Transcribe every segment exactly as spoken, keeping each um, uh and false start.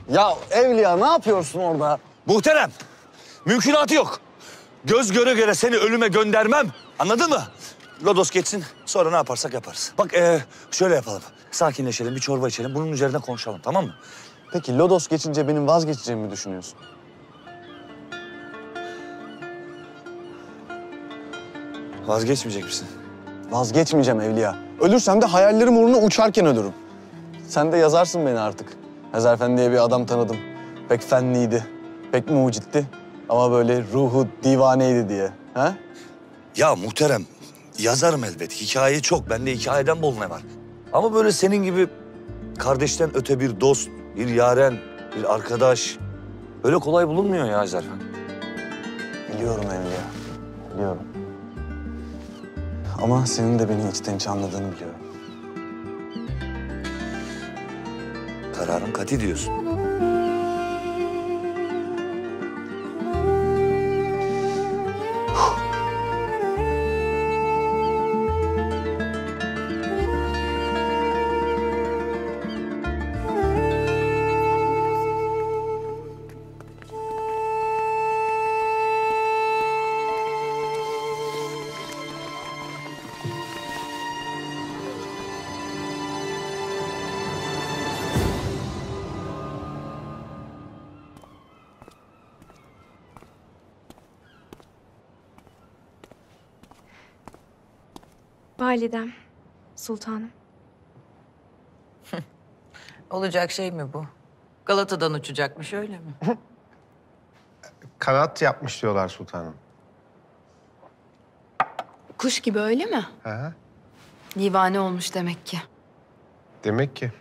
Ya Evliya ne yapıyorsun orada? Muhterem, mümkünatı yok. Göz göre göre seni ölüme göndermem. Anladın mı? Lodos geçsin, sonra ne yaparsak yaparız. Bak ee, şöyle yapalım. Sakinleşelim, bir çorba içelim. Bunun üzerine konuşalım, tamam mı? Peki Lodos geçince benim vazgeçeceğimi mi düşünüyorsun? Vazgeçmeyecek misin? Vazgeçmeyeceğim Evliya. Ölürsem de hayallerim uğruna uçarken ölürüm. Sen de yazarsın beni artık. Hezarfen diye bir adam tanıdım. Pek fenliydi, pek mucitti. Ama böyle ruhu divaneydi diye. Ha? Ya muhterem, yazarım elbet. Hikaye çok. Bende hikayeden bol ne var. Ama böyle senin gibi kardeşten öte bir dost, bir yaren, bir arkadaş... öyle kolay bulunmuyor ya Hezarfen. Biliyorum Evliya, biliyorum. Ama senin de beni içten içe anladığını biliyorum. Kararın kati diyorsun. Validem, sultanım. Olacak şey mi bu? Galata'dan uçacakmış öyle mi? Kanat yapmış diyorlar sultanım. Kuş gibi öyle mi? Ha? Divane olmuş demek ki. Demek ki.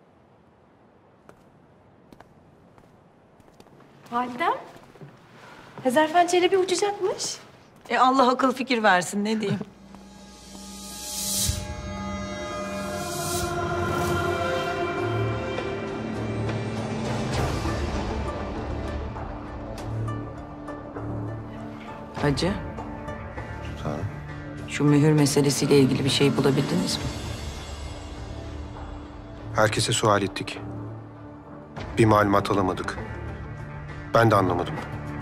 Validem, Hezarfen Çelebi uçacakmış. E Allah akıl fikir versin ne diyeyim. Hacı, Sultanım. şu mühür meselesiyle ilgili bir şey bulabildiniz mi? Herkese sual ettik. Bir malumat alamadık. Ben de anlamadım.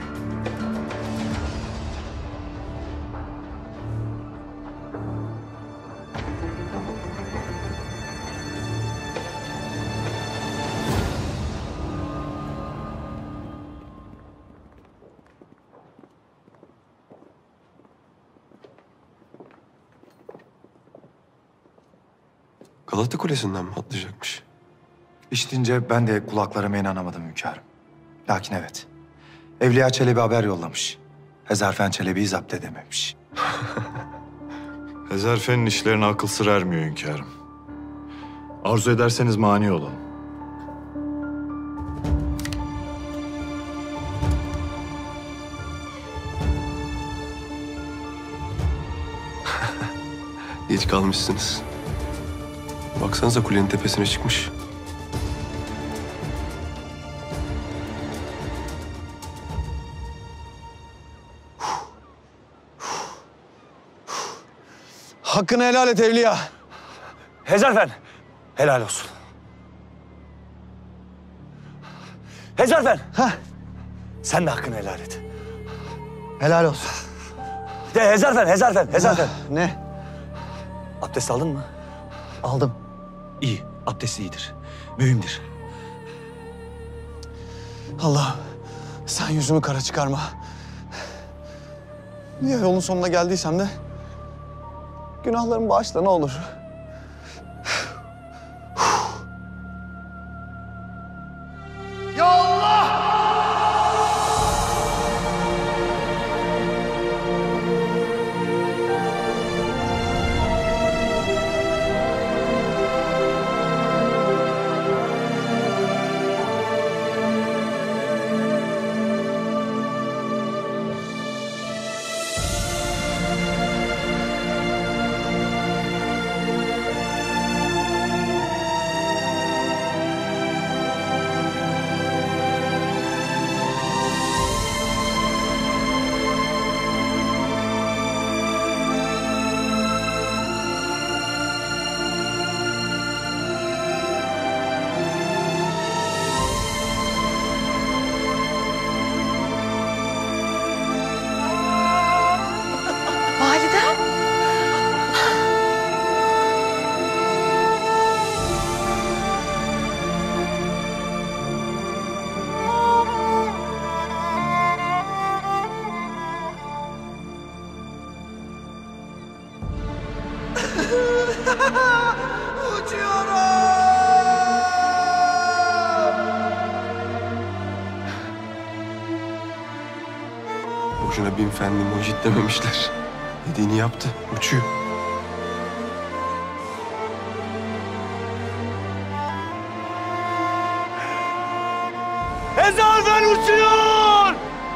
Galata Kulesi'nden mi atlayacakmış? İşitince ben de kulaklarıma inanamadım hünkârım. Lakin evet, Evliya Çelebi haber yollamış. Hezarfen Çelebi'yi zapt edememiş. Hezarfen'in işlerine akıl sır ermiyor hünkârım. Arzu ederseniz mani olalım. Geç kalmışsınız. Baksanıza kulenin tepesine çıkmış. Hakkını helal et Evliya. Hezarfen, helal olsun. Hezarfen. Hah. Sen de hakkını helal et. Helal olsun. De Hezarfen, Hezarfen, Hezarfen. Ne? Abdest aldın mı? Aldım. İyi, abdest iyidir. Mühimdir. Allah, sen yüzümü kara çıkarma. Ya yolun sonuna geldiysem de günahlarımı bağışla ne olur. boşuna bin fenli mucit dememişler. Dediğini yaptı. Uçuyor. Hezarfen uçuyor!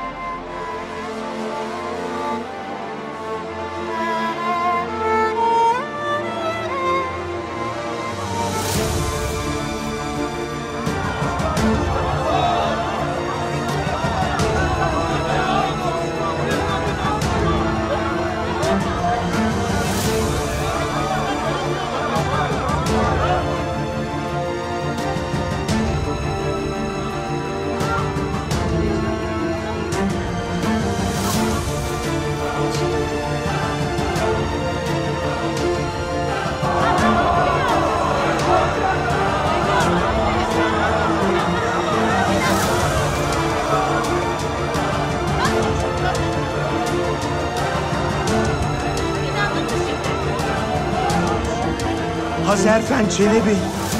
Hazerfen Çelebi.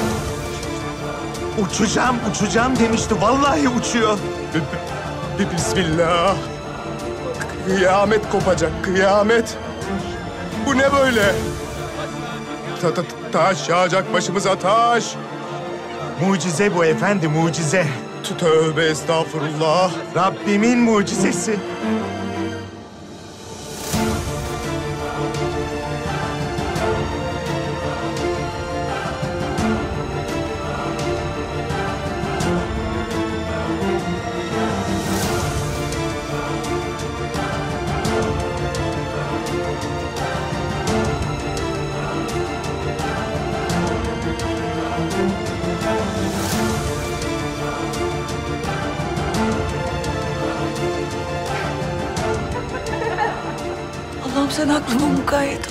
Uçacağım, uçacağım demişti. Vallahi uçuyor. Bismillah. Kıyamet kopacak, kıyamet. Bu ne böyle? Ta, ta, taş yağacak başımıza, taş. Mucize bu efendi, mucize. Tövbe estağfurullah. Rabbimin mucizesi. Allah'ım sen aklıma mukayyet ol.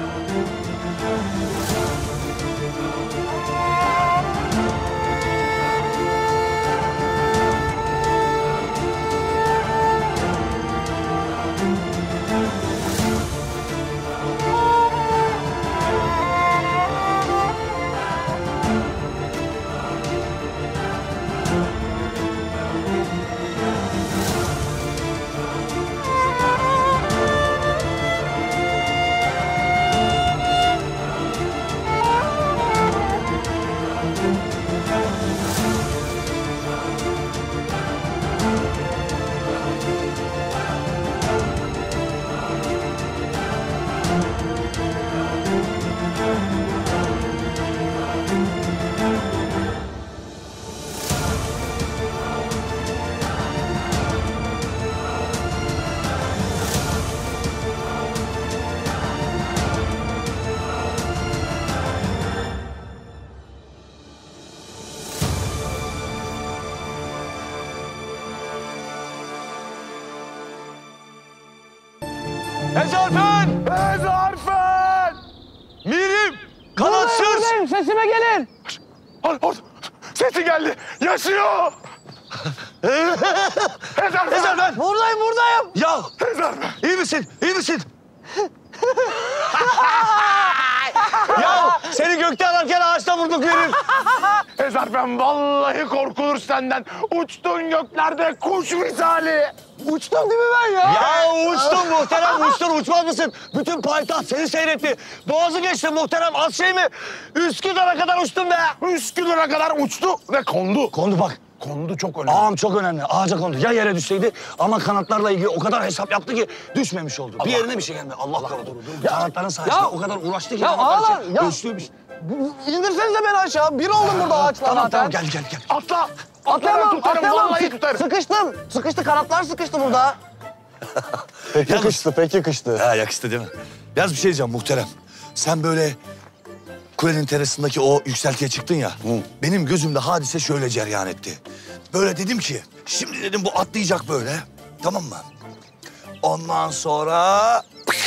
Hezarfen! Hezarfen! Mirim! Kanatsız! Buradayım, sesime gelin. Orada, sesi geldi. Yaşıyor. Hezarfen. Hezarfen! Buradayım, buradayım. Ya! Hezarfen. İyi misin? İyi misin? Ya seni gökte ararken ağaçta vurduk Mirim. Hezarfen vallahi korkulur senden. Uçtun göklerde kuş misali. Uçtum değil mi ben ya? Ya uçtun muhterem, uçtun. Uçmaz mısın? Bütün payitaht seni seyretti. Boğazı geçti muhterem. Az şey mi? Üsküdar'a kadar uçtun be. Üsküdar'a kadar uçtu ve kondu. Kondu bak. Kondu çok önemli. Ağam çok önemli. Ağaca kondu. Ya yere düşseydi ama kanatlarla ilgili o kadar hesap yaptı ki düşmemiş oldu. Bir yerine bir şey gelmedi. Allah korudu. Kanatların sayesinde Ya- o kadar uğraştı ki. Ya kanatlar ağalar, için ya- Ölçtüymüş. İndirsenize beni aşağı. Bir oldum burada ağaçla Tamam zaten. tamam gel gel gel. Atla. Atlayamam, tutarım, atlayamam. vallahi Sık- tutarım. Sıkıştım. Sıkıştı, kanatlar sıkıştı burada. Pek yakıştı, pek yakıştı. Ha yakıştı değil mi? Yaz bir şey diyeceğim muhterem. Sen böyle kulenin terasındaki o yükseltiye çıktın ya. Benim gözümde hadise şöyle cereyan etti. Böyle dedim ki, şimdi dedim bu atlayacak böyle. Tamam mı? Ondan sonra...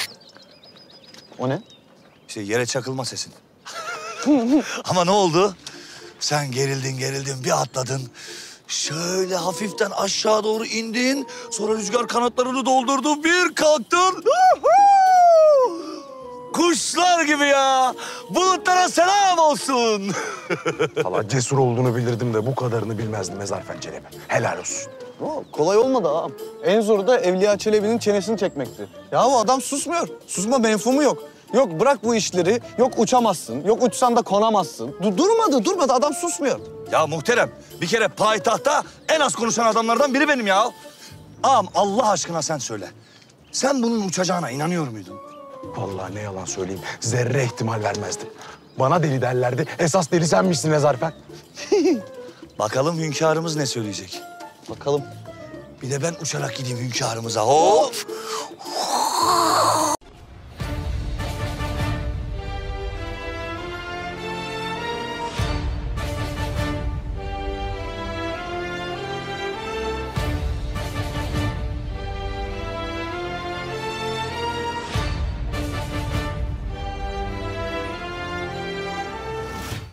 O ne? İşte yere çakılma sesin. Ama ne oldu? Sen gerildin gerildin bir atladın. Şöyle hafiften aşağı doğru indin. Sonra rüzgar kanatlarını doldurdu. Bir kalktın. Kuşlar gibi ya. Bulutlara selam olsun. Valla cesur olduğunu bilirdim de bu kadarını bilmezdim Hezarfen Çelebi. Helal olsun. O kolay olmadı ağam. En zoru da Evliya Çelebi'nin çenesini çekmekti. Ya o adam susmuyor. Susma menfumu yok. Yok bırak bu işleri, yok uçamazsın, yok uçsan da konamazsın. Du durmadı, durmadı. Adam susmuyor. Ya muhterem, bir kere payitahta en az konuşan adamlardan biri benim ya. Ağam Allah aşkına sen söyle. Sen bunun uçacağına inanıyor muydun? Vallahi ne yalan söyleyeyim, zerre ihtimal vermezdim. Bana deli derlerdi, esas deli senmişsin Ezarfen. Bakalım hünkârımız ne söyleyecek? Bakalım. Bir de ben uçarak gideyim hünkârımıza. Hop!